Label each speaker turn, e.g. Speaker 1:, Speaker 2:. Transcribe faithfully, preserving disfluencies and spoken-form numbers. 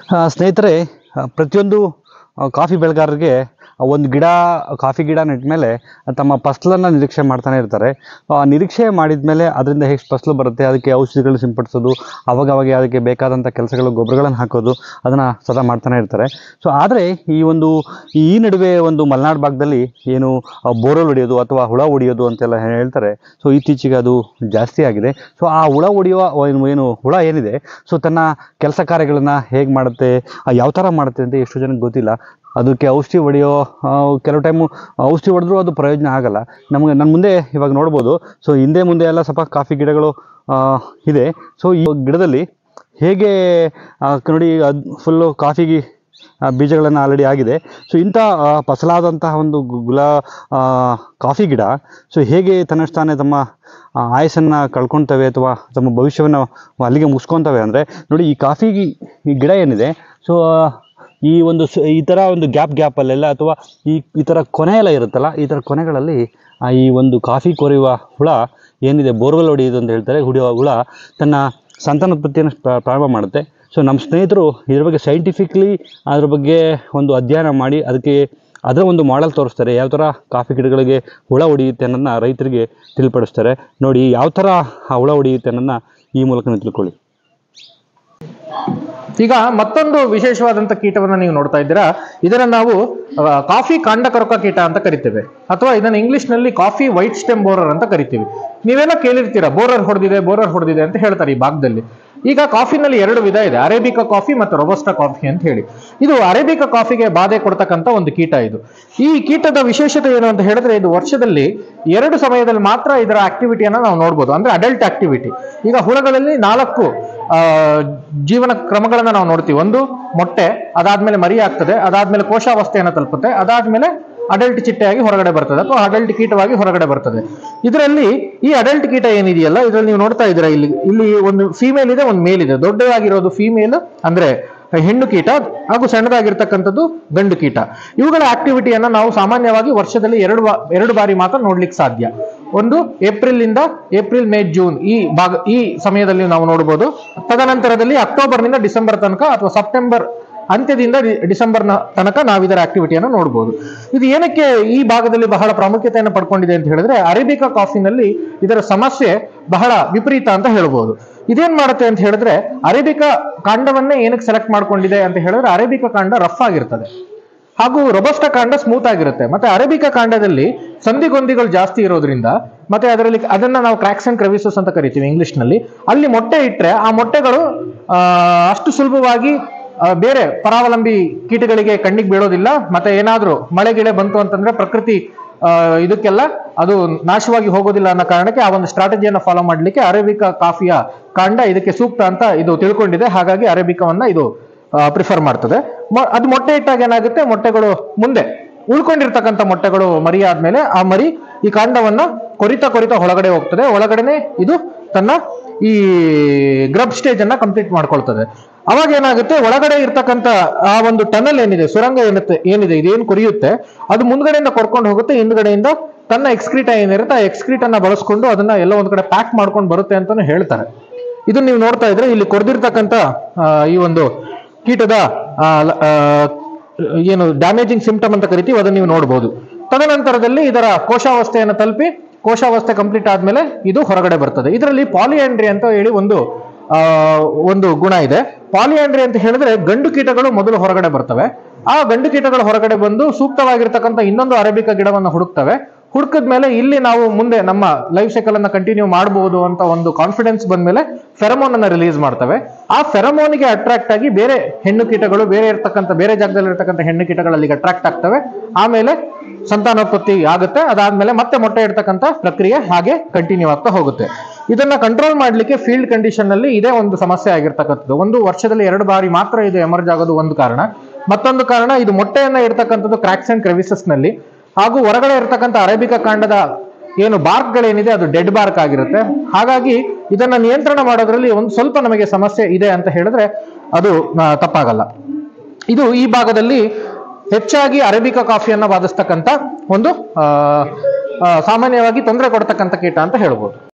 Speaker 1: ಆ, ಸ್ನೇಹಿತರೆ, ಆ, ಪ್ರತಿಯೊಂದು ಆ, ಕಾಫಿ ಬೆಳೆಗಾರರಿಗೆ ಒಂದು ಗಿಡ ಕಾಫಿ ಗಿಡ ನೆಟ್ಟ ಮೇಲೆ ತಮ್ಮ ಫಸಲನ್ನು ನಿರೀಕ್ಷೆ ಮಾಡ್ತಾನೆ ಇರ್ತಾರೆ. ಆ ನಿರೀಕ್ಷೆ ಮಾಡಿದ ಮೇಲೆ ಅದರಿಂದ ಹೇಗೆ ಫಸಲು ಬರುತ್ತೆ, ಅದಕ್ಕೆ ಔಷಧಿಗಳನ್ನ ಸಿಂಪಡಿಸೋದು, ಅವಾಗ ಅವಾಗ ಅದಕ್ಕೆ ಬೇಕಾದಂಥ ಕೆಲಸಗಳು, ಗೊಬ್ಬರಗಳನ್ನು ಹಾಕೋದು, ಅದನ್ನು ಸದಾ ಮಾಡ್ತಾನೆ ಇರ್ತಾರೆ. ಸೊ ಆದರೆ ಈ ಒಂದು ಈ ನಡುವೆ ಒಂದು ಮಲೆನಾಡು ಭಾಗದಲ್ಲಿ ಏನು ಬೋರ್ವೆಲ್ ಹೊಡೆಯೋದು ಅಥವಾ ಹುಳ ಹೊಡೆಯೋದು ಅಂತೆಲ್ಲ ಹೇಳ್ತಾರೆ. ಸೊ ಇತ್ತೀಚೆಗೆ ಅದು ಜಾಸ್ತಿ ಆಗಿದೆ. ಸೊ ಆ ಹುಳ ಹೊಡೆಯುವ ಏನು ಏನು ಹುಳ ಏನಿದೆ, ಸೊ ತನ್ನ ಕೆಲಸ ಕಾರ್ಯಗಳನ್ನು ಹೇಗೆ ಮಾಡುತ್ತೆ, ಯಾವ ಥರ ಮಾಡುತ್ತೆ ಅಂತ ಎಷ್ಟು ಜನಕ್ಕೆ ಗೊತ್ತಿಲ್ಲ. ಅದಕ್ಕೆ ಔಷಧಿ ಹೊಡೆಯೋ ಕೆಲವು ಟೈಮು ಔಷಧಿ ಹೊಡೆದ್ರೂ ಅದು ಪ್ರಯೋಜನ ಆಗಲ್ಲ. ನಮಗೆ ನನ್ನ ಮುಂದೆ ಇವಾಗ ನೋಡ್ಬೋದು. ಸೊ ಹಿಂದೆ ಮುಂದೆ ಎಲ್ಲ ಸ್ವಲ್ಪ ಕಾಫಿ ಗಿಡಗಳು ಇದೆ. ಸೊ ಈ ಗಿಡದಲ್ಲಿ ಹೇಗೆ ನೋಡಿ ಅದು ಫುಲ್ಲು ಕಾಫಿಗೆ ಬೀಜಗಳನ್ನು ಆಲ್ರೆಡಿ ಆಗಿದೆ. ಸೊ ಇಂಥ ಫಸಲಾದಂತಹ ಒಂದು ಗುಲ ಕಾಫಿ ಗಿಡ ಸೊ ಹೇಗೆ ತನ್ನಷ್ಟಾನೆ ತಮ್ಮ ಆಯಸ್ಸನ್ನು ಕಳ್ಕೊಳ್ತವೆ ಅಥವಾ ತಮ್ಮ ಭವಿಷ್ಯವನ್ನು ಅಲ್ಲಿಗೆ ಮುಗಿಸ್ಕೊತವೆ ಅಂದರೆ ನೋಡಿ, ಈ ಕಾಫಿ ಈ ಗಿಡ ಏನಿದೆ, ಸೊ ಈ ಒಂದು ಈ ಥರ ಒಂದು ಗ್ಯಾಪ್ ಗ್ಯಾಪಲ್ಲೆಲ್ಲ ಅಥವಾ ಈ ಈ ಥರ ಕೊನೆ ಎಲ್ಲ ಇರುತ್ತಲ್ಲ, ಈ ಥರ ಕೊನೆಗಳಲ್ಲಿ ಈ ಒಂದು ಕಾಫಿ ಕೊರೆಯುವ ಹುಳ ಏನಿದೆ, ಬೋರ್ವೆಲ್ ಹೊಡೆಯೋದು ಅಂತ ಹೇಳ್ತಾರೆ, ಹೊಡೆಯುವ ಹುಳ ತನ್ನ ಸಂತಾನೋತ್ಪತ್ತಿಯನ್ನು ಪ್ರಾರಂಭ ಮಾಡುತ್ತೆ. ಸೊ ನಮ್ಮ ಸ್ನೇಹಿತರು ಇದ್ರ ಬಗ್ಗೆ ಸೈಂಟಿಫಿಕ್ಲಿ ಅದ್ರ ಬಗ್ಗೆ ಒಂದು ಅಧ್ಯಯನ ಮಾಡಿ ಅದಕ್ಕೆ ಅದರ ಒಂದು ಮಾಡೆಲ್ ತೋರಿಸ್ತಾರೆ. ಯಾವ ಥರ ಕಾಫಿ ಗಿಡಗಳಿಗೆ ಹುಳ ಹೊಡೆಯುತ್ತೆ ಅನ್ನೋದನ್ನ ರೈತರಿಗೆ ತಿಳಿಪಡಿಸ್ತಾರೆ. ನೋಡಿ ಯಾವ ಥರ ಆ ಹುಳ ಹೊಡೆಯುತ್ತೆ ಅನ್ನೋದನ್ನ ಈ ಮೂಲಕ ತಿಳ್ಕೊಳ್ಳಿ.
Speaker 2: ಈಗ ಮತ್ತೊಂದು ವಿಶೇಷವಾದಂಥ ಕೀಟವನ್ನು ನೀವು ನೋಡ್ತಾ ಇದ್ದೀರಾ. ಇದನ್ನು ನಾವು ಕಾಫಿ ಕಾಂಡ ಕೊರಕ ಕೀಟ ಅಂತ ಕರಿತೇವೆ, ಅಥವಾ ಇದನ್ನು ಇಂಗ್ಲಿಷ್ನಲ್ಲಿ ಕಾಫಿ ವೈಟ್ ಸ್ಟೆಮ್ ಬೋರರ್ ಅಂತ ಕರಿತೀವಿ. ನೀವೆಲ್ಲ ಕೇಳಿರ್ತೀರಾ, ಬೋರರ್ ಹೊಡೆದಿದೆ ಬೋರರ್ ಹೊಡೆದಿದೆ ಅಂತ ಹೇಳ್ತಾರೆ ಈ ಭಾಗದಲ್ಲಿ. ಈಗ ಕಾಫಿನಲ್ಲಿ ಎರಡು ವಿಧ ಇದೆ, ಅರೇಬಿಕಾ ಕಾಫಿ ಮತ್ತು ರೊಬಸ್ಟಾ ಕಾಫಿ ಅಂತ ಹೇಳಿ. ಇದು ಅರೇಬಿಕಾ ಕಾಫಿಗೆ ಬಾಧೆ ಕೊಡ್ತಕ್ಕಂಥ ಒಂದು ಕೀಟ. ಇದು ಈ ಕೀಟದ ವಿಶೇಷತೆ ಏನು ಅಂತ ಹೇಳಿದ್ರೆ, ಇದು ವರ್ಷದಲ್ಲಿ ಎರಡು ಸಮಯದಲ್ಲಿ ಮಾತ್ರ ಇದರ ಆಕ್ಟಿವಿಟಿಯನ್ನು ನಾವು ನೋಡ್ಬೋದು, ಅಂದ್ರೆ ಅಡಲ್ಟ್ ಆಕ್ಟಿವಿಟಿ. ಈಗ ಹುಳಗಳಲ್ಲಿ ನಾಲ್ಕು ಆ ಜೀವನ ಕ್ರಮಗಳನ್ನ ನಾವು ನೋಡ್ತೀವಿ. ಒಂದು ಮೊಟ್ಟೆ, ಅದಾದ್ಮೇಲೆ ಮರಿ ಆಗ್ತದೆ, ಅದಾದ್ಮೇಲೆ ಕೋಶಾವಸ್ಥೆಯನ್ನು ತಲುಪುತ್ತೆ, ಅದಾದ್ಮೇಲೆ ಅಡಲ್ಟ್ ಚಿಟ್ಟೆಯಾಗಿ ಹೊರಗಡೆ ಬರ್ತದೆ ಅಥವಾ ಅಡಲ್ಟ್ ಕೀಟವಾಗಿ ಹೊರಗಡೆ ಬರ್ತದೆ. ಇದರಲ್ಲಿ ಈ ಅಡಲ್ಟ್ ಕೀಟ ಏನಿದೆಯಲ್ಲ, ಇದರಲ್ಲಿ ನೀವು ನೋಡ್ತಾ ಇದ್ದೀರಾ, ಇಲ್ಲಿ ಇಲ್ಲಿ ಒಂದು ಫೀಮೇಲ್ ಇದೆ, ಒಂದು ಮೇಲ್ ಇದೆ. ದೊಡ್ಡದಾಗಿರೋದು ಫೀಮೇಲ್ ಅಂದ್ರೆ ಹೆಣ್ಣು ಕೀಟ, ಹಾಗೂ ಸಣ್ಣದಾಗಿರ್ತಕ್ಕಂಥದ್ದು ಗಂಡು ಕೀಟ. ಇವುಗಳ ಆಕ್ಟಿವಿಟಿಯನ್ನ ನಾವು ಸಾಮಾನ್ಯವಾಗಿ ವರ್ಷದಲ್ಲಿ ಎರಡು ಎರಡು ಬಾರಿ ಮಾತ್ರ ನೋಡ್ಲಿಕ್ಕೆ ಸಾಧ್ಯ. ಒಂದು ಏಪ್ರಿಲ್ ಇಂದ ಏಪ್ರಿಲ್ ಮೇ ಜೂನ್ ಈ ಭಾಗ ಈ ಸಮಯದಲ್ಲಿ ನಾವು ನೋಡಬಹುದು. ತದನಂತರದಲ್ಲಿ ಅಕ್ಟೋಬರ್ನಿಂದ ಡಿಸೆಂಬರ್ ತನಕ ಅಥವಾ ಸೆಪ್ಟೆಂಬರ್ ಅಂತ್ಯದಿಂದ ಡಿಸೆಂಬರ್ನ ತನಕ ನಾವು ಇದರ ಆಕ್ಟಿವಿಟಿಯನ್ನು ನೋಡಬಹುದು. ಇದು ಏನಕ್ಕೆ ಈ ಭಾಗದಲ್ಲಿ ಬಹಳ ಪ್ರಾಮುಖ್ಯತೆಯನ್ನು ಪಡ್ಕೊಂಡಿದೆ ಅಂತ ಹೇಳಿದ್ರೆ, ಅರೇಬಿಕಾ ಕಾಫಿನಲ್ಲಿ ಇದರ ಸಮಸ್ಯೆ ಬಹಳ ವಿಪರೀತ ಅಂತ ಹೇಳ್ಬೋದು. ಇದೇನ್ ಮಾಡುತ್ತೆ ಅಂತ ಹೇಳಿದ್ರೆ, ಅರೇಬಿಕಾ ಕಾಂಡವನ್ನೇ ಏನಕ್ಕೆ ಸೆಲೆಕ್ಟ್ ಮಾಡ್ಕೊಂಡಿದೆ ಅಂತ ಹೇಳಿದ್ರೆ, ಅರೇಬಿಕಾ ಕಾಂಡ ರಫ್ ಆಗಿರ್ತದೆ ಹಾಗೂ ರೊಬಸ್ಟಾ ಕಾಂಡ ಸ್ಮೂತ್ ಆಗಿರುತ್ತೆ. ಮತ್ತೆ ಅರೇಬಿಕಾ ಕಾಂಡದಲ್ಲಿ ಸಂಧಿಗೊಂದಿಗಳು ಜಾಸ್ತಿ ಇರೋದ್ರಿಂದ, ಮತ್ತೆ ಅದರಲ್ಲಿ ಅದನ್ನ ನಾವು ಕ್ರ್ಯಾಕ್ಸ್ ಅಂಡ್ ಕ್ರೆವಿಸಸ್ ಅಂತ ಕರಿತೀವಿ ಇಂಗ್ಲಿಷ್ ನಲ್ಲಿ. ಅಲ್ಲಿ ಮೊಟ್ಟೆ ಇಟ್ಟರೆ ಆ ಮೊಟ್ಟೆಗಳು ಆ ಅಷ್ಟು ಸುಲಭವಾಗಿ ಬೇರೆ ಪರಾವಲಂಬಿ ಕೀಟಗಳಿಗೆ ಕಣ್ಣಿಗೆ ಬೀಳೋದಿಲ್ಲ. ಮತ್ತೆ ಏನಾದ್ರೂ ಮಳೆ ಗಿಳೆ ಬಂತು ಅಂತಂದ್ರೆ ಪ್ರಕೃತಿ ಇದಕ್ಕೆಲ್ಲ ಅದು ನಾಶವಾಗಿ ಹೋಗೋದಿಲ್ಲ ಅನ್ನೋ ಕಾರಣಕ್ಕೆ ಆ ಒಂದು ಸ್ಟ್ರಾಟಜಿಯನ್ನು ಫಾಲೋ ಮಾಡ್ಲಿಕ್ಕೆ ಅರೇಬಿಕಾ ಕಾಫಿಯ ಕಾಂಡ ಇದಕ್ಕೆ ಸೂಕ್ತ ಅಂತ ಇದು ತಿಳ್ಕೊಂಡಿದೆ. ಹಾಗಾಗಿ ಅರೇಬಿಕಾವನ್ನ ಇದು ಪ್ರಿಫರ್ ಮಾಡ್ತದೆ. ಅದು ಮೊಟ್ಟೆ ಇಟ್ಟಾಗ ಏನಾಗುತ್ತೆ, ಮೊಟ್ಟೆಗಳು ಮುಂದೆ ಉಳ್ಕೊಂಡಿರ್ತಕ್ಕಂಥ ಮೊಟ್ಟೆಗಳು ಮರಿ ಆದ್ಮೇಲೆ ಆ ಮರಿ ಈ ಕಾಂಡವನ್ನ ಕೊರಿತಾ ಕೊರಿತಾ ಒಳಗಡೆ ಹೋಗ್ತದೆ. ಒಳಗಡೆನೆ ಇದು ತನ್ನ ಈ ಗ್ರಬ್ ಸ್ಟೇಜ್ ಅನ್ನ ಕಂಪ್ಲೀಟ್ ಮಾಡ್ಕೊಳ್ತದೆ. ಅವಾಗ ಏನಾಗುತ್ತೆ, ಒಳಗಡೆ ಇರ್ತಕ್ಕಂಥ ಆ ಒಂದು ಟನಲ್ ಏನಿದೆ, ಸುರಂಗ ಏನಿದೆ ಏನಿದೆ ಇದೇನು ಕೊರಿಯುತ್ತೆ, ಅದು ಮುಂದ್ಗಡೆಯಿಂದ ಕೊರ್ಕೊಂಡು ಹೋಗುತ್ತೆ. ಹಿಂದ್ಗಡೆಯಿಂದ ತನ್ನ ಎಕ್ಸ್ಕ್ರೀಟ ಏನಿರುತ್ತೆ ಆ ಎಕ್ಸ್ಕ್ರೀಟ್ ಅನ್ನ ಬಳಸ್ಕೊಂಡು ಅದನ್ನ ಎಲ್ಲ ಒಂದ್ ಕಡೆ ಪ್ಯಾಕ್ ಮಾಡ್ಕೊಂಡು ಬರುತ್ತೆ ಅಂತಾನು ಹೇಳ್ತಾರೆ. ಇದನ್ನ ನೀವು ನೋಡ್ತಾ ಇದ್ರೆ ಇಲ್ಲಿ ಕೊರೆದಿರ್ತಕ್ಕಂಥ ಈ ಒಂದು ಕೀಟದ ಏನು ಡ್ಯಾಮೇಜಿಂಗ್ ಸಿಂಪ್ಟಮ್ ಅಂತ ಕರಿತೀವಿ, ಅದನ್ನ ನೀವು ನೋಡಬಹುದು. ತದನಂತರದಲ್ಲಿ ಇದರ ಕೋಶಾವಸ್ಥೆಯನ್ನು ತಲುಪಿ ಕೋಶಾವಸ್ಥೆ ಕಂಪ್ಲೀಟ್ ಆದ್ಮೇಲೆ ಇದು ಹೊರಗಡೆ ಬರ್ತದೆ. ಇದರಲ್ಲಿ ಪಾಲಿಯಾಂಡ್ರಿ ಅಂತ ಹೇಳಿ ಒಂದು ಆ ಒಂದು ಗುಣ ಇದೆ. ಪಾಲಿಯಾಂಡ್ರಿ ಅಂತ ಹೇಳಿದ್ರೆ, ಗಂಡು ಕೀಟಗಳು ಮೊದಲು ಹೊರಗಡೆ ಬರ್ತವೆ. ಆ ಗಂಡು ಕೀಟಗಳು ಹೊರಗಡೆ ಬಂದು ಸೂಕ್ತವಾಗಿರ್ತಕ್ಕಂಥ ಇನ್ನೊಂದು ಅರೇಬಿಕಾ ಗಿಡವನ್ನು ಹುಡುಕ್ತವೆ. ಹುಡುಕದ ಮೇಲೆ ಇಲ್ಲಿ ನಾವು ಮುಂದೆ ನಮ್ಮ ಲೈಫ್ ಸೈಕಲ್ ಅನ್ನ ಕಂಟಿನ್ಯೂ ಮಾಡಬಹುದು ಅಂತ ಒಂದು ಕಾನ್ಫಿಡೆನ್ಸ್ ಬಂದ್ಮೇಲೆ ಫೆರಮೋನ್ ಅನ್ನ ರಿಲೀಸ್ ಮಾಡ್ತವೆ. ಆ ಫೆರಮೋನಿಗೆ ಅಟ್ರಾಕ್ಟ್ ಆಗಿ ಬೇರೆ ಹೆಣ್ಣು ಕೀಟಗಳು, ಬೇರೆ ಇರ್ತಕ್ಕಂಥ ಬೇರೆ ಜಾಗದಲ್ಲಿ ಇರ್ತಕ್ಕಂಥ ಹೆಣ್ಣು ಕೀಟಗಳು ಅಲ್ಲಿಗೆ ಅಟ್ರಾಕ್ಟ್ ಆಗ್ತವೆ. ಆಮೇಲೆ ಸಂತಾನೋತ್ಪತ್ತಿ ಆಗುತ್ತೆ. ಅದಾದ್ಮೇಲೆ ಮತ್ತೆ ಮೊಟ್ಟೆ ಇಡ್ತಕ್ಕಂಥ ಪ್ರಕ್ರಿಯೆ ಹಾಗೆ ಕಂಟಿನ್ಯೂ ಆಗ್ತಾ ಹೋಗುತ್ತೆ. ಇದನ್ನ ಕಂಟ್ರೋಲ್ ಮಾಡ್ಲಿಕ್ಕೆ ಫೀಲ್ಡ್ ಕಂಡೀಷನ್ ನಲ್ಲಿ ಇದೇ ಒಂದು ಸಮಸ್ಯೆ ಆಗಿರ್ತಕ್ಕಂಥದ್ದು. ಒಂದು ವರ್ಷದಲ್ಲಿ ಎರಡು ಬಾರಿ ಮಾತ್ರ ಇದು ಎಮರ್ಜ್ ಆಗೋದು ಒಂದು ಕಾರಣ. ಮತ್ತೊಂದು ಕಾರಣ, ಇದು ಮೊಟ್ಟೆಯನ್ನ ಇಡ್ತಕ್ಕಂಥದ್ದು ಕ್ರ್ಯಾಕ್ಸ್ ಅಂಡ್ ಕ್ರೆವಿಸಸ್ ನಲ್ಲಿ, ಹಾಗೂ ಹೊರಗಡೆ ಇರ್ತಕ್ಕಂಥ ಅರೇಬಿಕಾ ಕಾಂಡದ ಏನು ಬಾರ್ಕ್ಗಳೇನಿದೆ ಅದು ಡೆಡ್ ಬಾರ್ಕ್ ಆಗಿರುತ್ತೆ. ಹಾಗಾಗಿ ಇದನ್ನ ನಿಯಂತ್ರಣ ಮಾಡೋದ್ರಲ್ಲಿ ಒಂದು ಸ್ವಲ್ಪ ನಮಗೆ ಸಮಸ್ಯೆ ಇದೆ ಅಂತ ಹೇಳಿದ್ರೆ ಅದು ತಪ್ಪಾಗಲ್ಲ. ಇದು ಈ ಭಾಗದಲ್ಲಿ ಹೆಚ್ಚಾಗಿ ಅರೇಬಿಕಾ ಕಾಫಿಯನ್ನ ಬಾಧಿಸ್ತಕ್ಕಂಥ ಒಂದು ಆ ಸಾಮಾನ್ಯವಾಗಿ ತೊಂದರೆ ಕೊಡ್ತಕ್ಕಂಥ ಕೀಟ ಅಂತ ಹೇಳ್ಬೋದು.